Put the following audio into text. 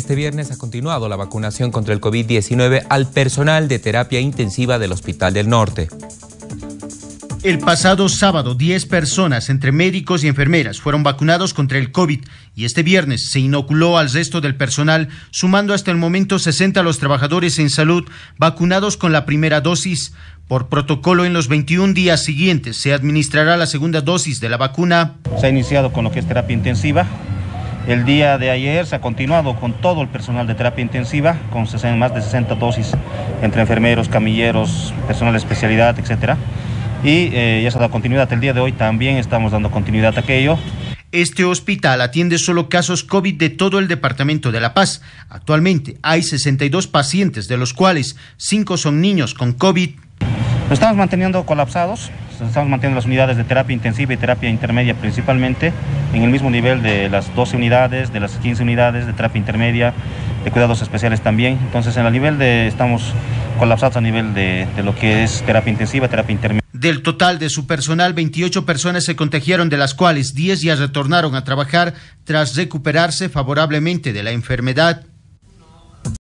Este viernes ha continuado la vacunación contra el COVID-19 al personal de terapia intensiva del Hospital del Norte. El pasado sábado, 10 personas, entre médicos y enfermeras, fueron vacunados contra el COVID y este viernes se inoculó al resto del personal, sumando hasta el momento 60 los trabajadores en salud vacunados con la primera dosis. Por protocolo, en los 21 días siguientes se administrará la segunda dosis de la vacuna. Se ha iniciado con lo que es terapia intensiva. El día de ayer se ha continuado con todo el personal de terapia intensiva, con más de 60 dosis entre enfermeros, camilleros, personal de especialidad, etcétera. Y ya se ha dado continuidad. El día de hoy también estamos dando continuidad a aquello. Este hospital atiende solo casos COVID de todo el departamento de La Paz. Actualmente hay 62 pacientes, de los cuales 5 son niños con COVID. Nos estamos manteniendo colapsados, estamos manteniendo las unidades de terapia intensiva y terapia intermedia principalmente en el mismo nivel de las 12 unidades, de las 15 unidades de terapia intermedia, de cuidados especiales también. Entonces estamos colapsados a nivel de lo que es terapia intensiva, terapia intermedia. Del total de su personal, 28 personas se contagiaron, de las cuales 10 ya retornaron a trabajar tras recuperarse favorablemente de la enfermedad.